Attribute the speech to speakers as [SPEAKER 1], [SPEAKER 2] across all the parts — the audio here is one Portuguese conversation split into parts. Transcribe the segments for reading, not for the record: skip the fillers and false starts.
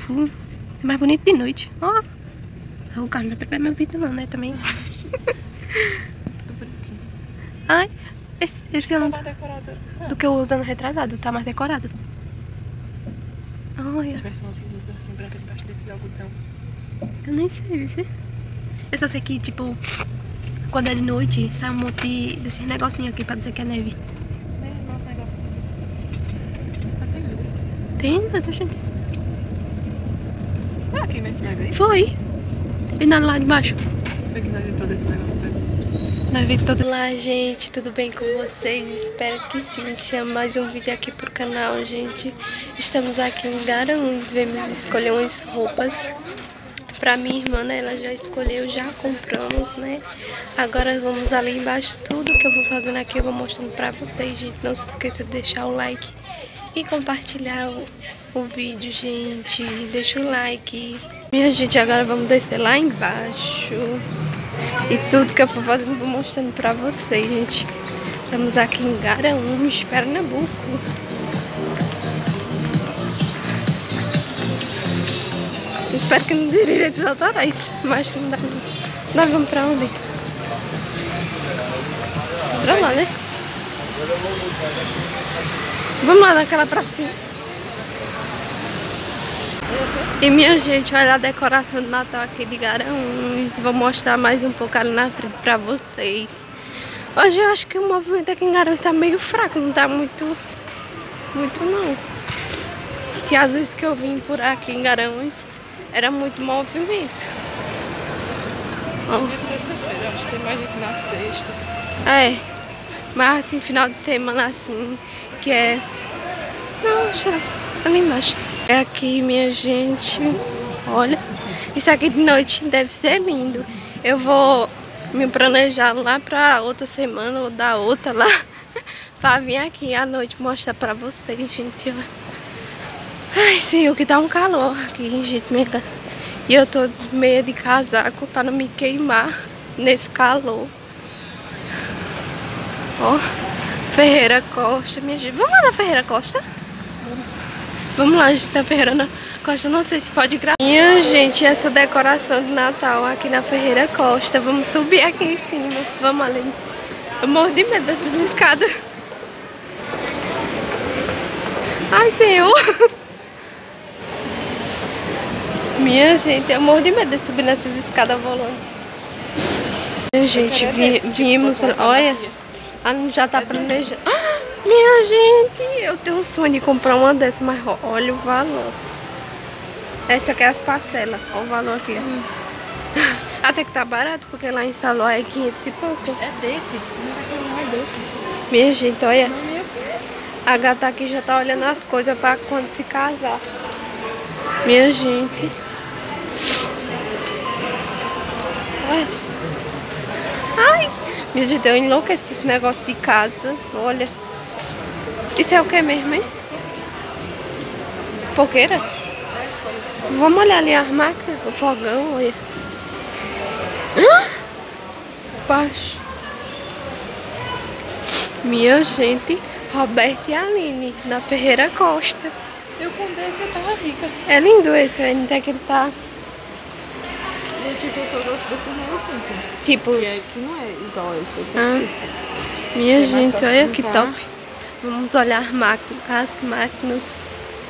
[SPEAKER 1] fofo. É mais bonito de noite. Ó. O carro não vai atrapalhar meu vídeo não, né? Também. Ai, esse ano
[SPEAKER 2] Tá mais decorado.
[SPEAKER 1] do que eu uso ano retrasado. Tá mais decorado. Olha.
[SPEAKER 2] Se tivesse umas luzes assim brancas debaixo desse algodão.
[SPEAKER 1] Eu nem sei, viu? Eu só sei que, tipo, quando é de noite, sai um monte desses negocinhos aqui pra dizer que é neve.
[SPEAKER 2] Não, um negócio. Ah, tem vidros.
[SPEAKER 1] Tem, gente.
[SPEAKER 2] Ah, aqui mesmo neve aí?
[SPEAKER 1] Foi. E nada lá de baixo.
[SPEAKER 2] Foi que nós entrou dentro do negócio, velho.
[SPEAKER 1] Nós vimos todo. Olá, gente, tudo bem com vocês? Espero que sim. Iniciar mais um vídeo aqui pro canal, gente. Estamos aqui em Garanhuns, viemos escolher umas roupas pra minha irmã, né? Ela já escolheu, já compramos, né? Agora vamos ali embaixo. Tudo que eu vou fazendo aqui eu vou mostrando pra vocês, gente. Não se esqueça de deixar o like e compartilhar o vídeo, gente. Deixa o like. Minha gente, agora vamos descer lá embaixo. E tudo que eu for fazendo, vou mostrando pra vocês, gente. Estamos aqui em Garanhuns, Pernambuco. Espero que não dê direitos autorais, mas não dá. Nós vamos pra onde? Pra lá, né? Vamos lá naquela pracinha. E minha gente, olha a decoração de Natal aqui de Garanhuns. Vou mostrar mais um pouco ali na frente pra vocês. Hoje eu acho que o movimento aqui em Garanhuns tá meio fraco, não tá muito não. Porque às vezes que eu vim por aqui em Garanhuns era muito movimento.
[SPEAKER 2] Hoje é terça-feira, acho que tem mais gente na sexta.
[SPEAKER 1] É, mas assim, final de semana assim, que é... Não, já, ali embaixo. É aqui, minha gente, olha, isso aqui de noite deve ser lindo. Eu vou me planejar lá pra outra semana ou da outra lá, pra vir aqui à noite mostrar pra vocês, gente, ó. Ai, senhor, que tá um calor aqui, gente, e eu tô meio de casaco pra não me queimar nesse calor. Ó, Ferreira Costa, minha gente. Vamos lá na Ferreira Costa? Vamos lá, gente, na Ferreira Costa. Não sei se pode gravar. Minha gente, essa decoração de Natal aqui na Ferreira Costa. Vamos subir aqui em cima. Vamos ali. Eu morro de medo dessas escadas. Ai, senhor. Minha gente, eu morro de medo de subir nessas escadas volantes. Minha gente, vimos... Olha, ela já tá planejando. Minha gente, eu tenho um sonho de comprar uma dessas, mas olha o valor. Essa aqui é as parcelas, olha o valor aqui. Até que tá barato, porque lá em Saló é 500 e pouco.
[SPEAKER 2] É desse? Não é desse.
[SPEAKER 1] Minha gente, olha. A gata aqui já tá olhando as coisas pra quando se casar. Minha gente. Olha. Ai, minha gente, eu enlouqueci esse negócio de casa. Olha. Isso é o que mesmo, hein? Fogueira? Vamos olhar ali as máquinas, o fogão, olha. Baixo. Minha gente, Roberto e Aline, na Ferreira Costa.
[SPEAKER 2] Eu comprei esse, eu tava rica.
[SPEAKER 1] É lindo esse, até que ele tá...
[SPEAKER 2] E tipo, eu só gosto desse negócio assim.
[SPEAKER 1] Tipo...
[SPEAKER 2] Que não é igual a esse.
[SPEAKER 1] Minha gente, olha que top. Vamos olhar as máquinas.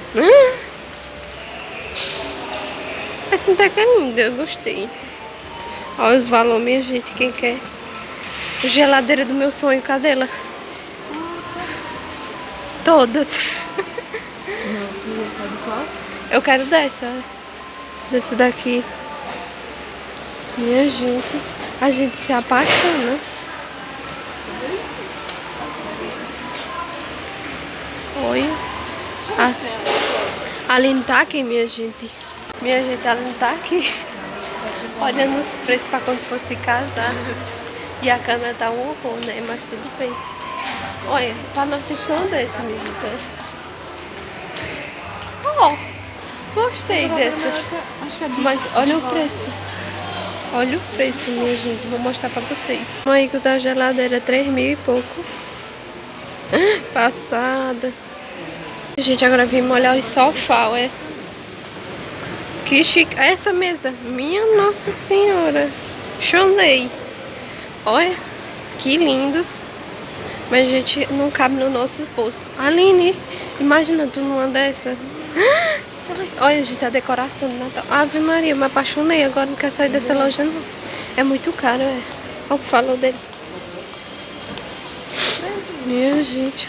[SPEAKER 1] Essa até que é linda, eu gostei. Olha os valores, minha gente, quem quer. Geladeira do meu sonho, cadê ela? Todas. Eu quero dessa. Dessa daqui. Minha gente, a gente se apaixona. Olha. A Aline tá aqui, minha gente. Minha gente, a Aline tá aqui. Olhando os preços pra quando for se casar. E a câmera tá um horror, né? Mas tudo bem. Olha, pra nós tem que ser um desse, minha gente. Ó, gostei dessas. Mas olha o preço. Olha o preço, minha gente. Vou mostrar pra vocês. Aí que da geladeira, 3 mil e pouco. Passada. Gente, agora vim molhar os sofá, ué. Que chique. Essa mesa, minha Nossa Senhora. Chorei. Olha, que lindos. Mas, gente, não cabe nos nossos bolsos. Aline, imagina tu numa dessa. Olha, gente, a decoração do Natal. Ave Maria, eu me apaixonei. Agora não quero sair dessa loja, não. É muito caro, é. Olha o que falou dele. Minha gente.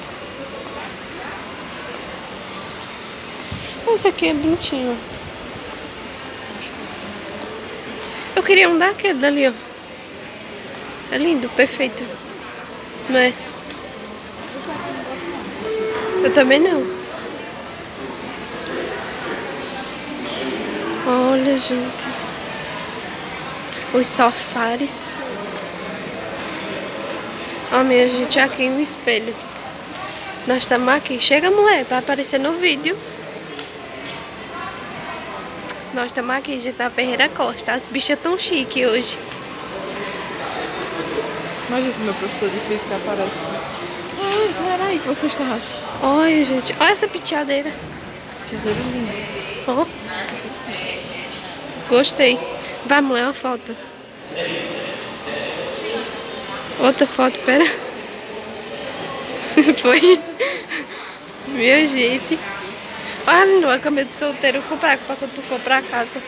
[SPEAKER 1] Esse aqui é bonitinho. Eu queria um daquele dali, ó. É lindo, perfeito. Não é? Eu também não. Olha, gente. Os sofares. Ó, minha gente, aqui o espelho. Nós estamos aqui. Chega, mulher, pra aparecer no vídeo. Nós estamos aqui, gente, na Ferreira Costa. As bichas tão chique hoje.
[SPEAKER 2] Imagina que meu professor de física aparece. Ai, peraí que você está.
[SPEAKER 1] Olha, gente. Olha essa penteadeira.
[SPEAKER 2] Penteadeira linda.
[SPEAKER 1] Ó. Gostei. Vai, mulher, uma foto. Outra foto, pera. Foi. Minha gente. Olha, uma cama de solteiro. Vou comprar pra quando tu for pra casa.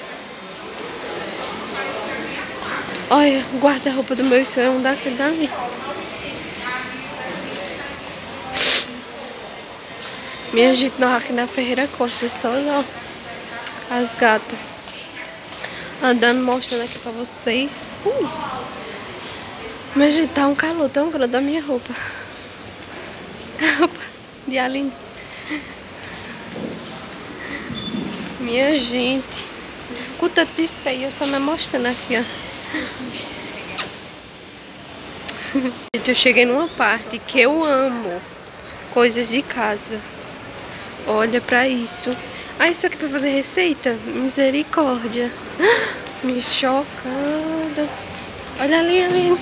[SPEAKER 1] Olha, o guarda-roupa do meu sonho é um daquele dali. Minha gente, nós aqui na Ferreira Costa, só ó, as gatas. Andando, mostrando aqui pra vocês. Minha gente, tá um calor tão grande da minha roupa. A roupa de Aline. Minha gente. Com tanto de espelho, eu só me mostrando aqui, ó. Gente, eu cheguei numa parte que eu amo. Coisas de casa. Olha pra isso. Ah, isso aqui pra fazer receita? Misericórdia. Me chocada. Olha ali, ali.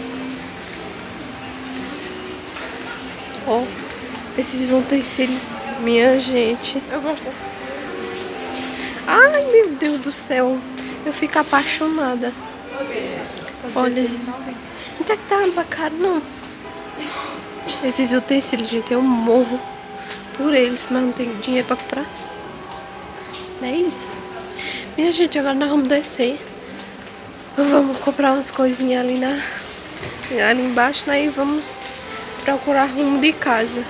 [SPEAKER 1] Ó, esses utensílios. Minha gente.
[SPEAKER 2] Eu gosto.
[SPEAKER 1] Ai, meu Deus do céu. Eu fico apaixonada. Olha, gente. Não tá que tá caro, não. Esses utensílios, gente, eu morro por eles, mas não tenho dinheiro pra comprar. Não é isso. Minha gente, agora nós vamos descer. Vamos comprar umas coisinhas ali embaixo, né? E vamos procurar rumo de casa.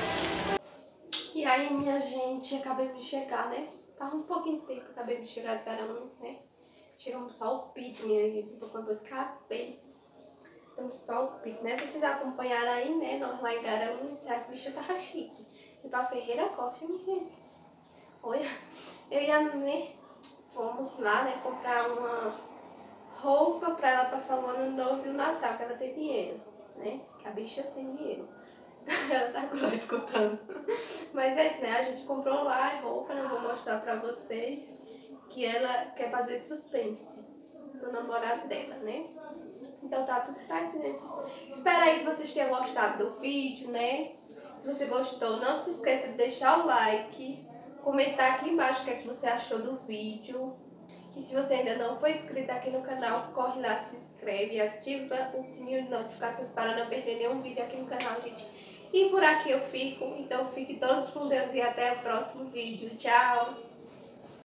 [SPEAKER 1] E aí, minha gente, acabei de chegar, né? Faz um pouquinho de tempo, acabei de chegar de Garanhuns, né? Chegamos só o pique, minha gente. Tô com dor de cabeça. Então só o pique, né? Vocês acompanharam aí, né? Nós lá em Garanhuns, as bichas tava chique. E pra Ferreira Costa, minha gente. Olha, eu e a Nenê fomos lá, né? Comprar uma roupa pra ela passar o ano novo e o Natal, que ela tem dinheiro, né? Que a bicha tem dinheiro. Ela tá lá escutando. Mas é isso, né? A gente comprou lá a roupa, né? Vou mostrar pra vocês que ela quer fazer suspense pro namorado dela, né? Então tá tudo certo, gente. Espero aí que vocês tenham gostado do vídeo, né? Se você gostou, não se esqueça de deixar o like, comentar aqui embaixo o que é que você achou do vídeo. E se você ainda não for inscrito aqui no canal, corre lá, se inscreve e ativa o sininho de notificações para não perder nenhum vídeo aqui no canal, gente. E por aqui eu fico, então fiquem todos com Deus e até o próximo vídeo. Tchau!